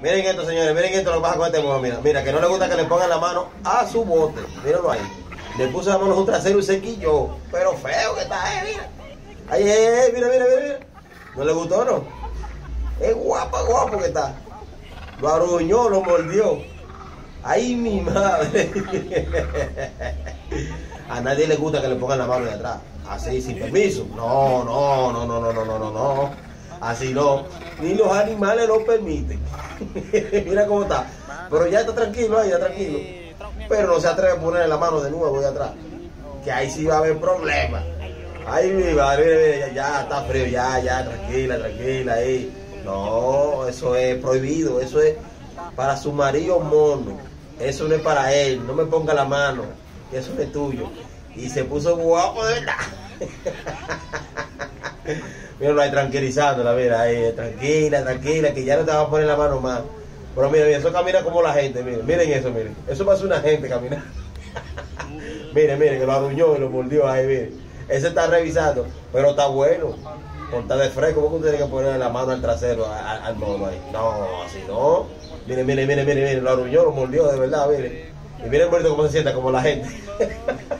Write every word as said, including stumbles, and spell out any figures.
Miren esto, señores, miren esto lo que pasa con este mono, mira, mira, que no le gusta que le pongan la mano a su bote, mírenlo ahí. Le puso la mano en un trasero y se quilló, pero feo que está, eh, mira. Ahí, eh, mira, mira, mira, mira. ¿No le gustó, no? Es guapo, guapo que está. Lo aruñó, lo mordió. ¡Ay, mi madre! A nadie le gusta que le pongan la mano de atrás. Así, sin permiso. No, no, no, no, no, no, no, no, no. Así no. Ni los animales lo permiten. Mira cómo está. Pero ya está tranquilo ahí, ya tranquilo. Pero no se atreve a ponerle la mano de nuevo de atrás. Que ahí sí va a haber problemas. Ay, mi madre, ya, ya está frío, ya, ya, tranquila, tranquila ahí. No, eso es prohibido, eso es para su marido mono. Eso no es para él, no me ponga la mano, que eso no es tuyo. Y se puso guapo de verdad. Míralo ahí tranquilizándola, mira ahí, tranquila, tranquila, que ya no te va a poner la mano más. Pero mira, mira, eso camina como la gente, miren, miren eso, miren. Eso pasa una gente caminar. Miren, miren, que lo arruñó y lo mordió ahí, miren. Ese está revisando, pero está bueno. Ponta de fresco, ¿cómo usted tiene que poner la mano al trasero, al, al mono ahí? No, así no. Miren, miren, miren, miren, miren, lo arruñó, lo mordió de verdad, miren. Y miren el muerto cómo se sienta, como la gente.